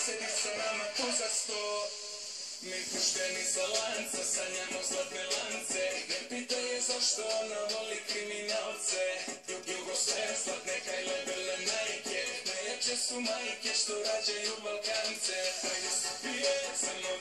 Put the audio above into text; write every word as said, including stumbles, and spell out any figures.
sedi sa nama tu za sto. Mi pušteni sa lanca, sanjamo zlatne lance. Ne pitaj je zašto ona voli kriminalce. Jugoslavija, zlatne kaj lebele majke. Najjače su majke što rađaju Balkance. Ajde se pije, samo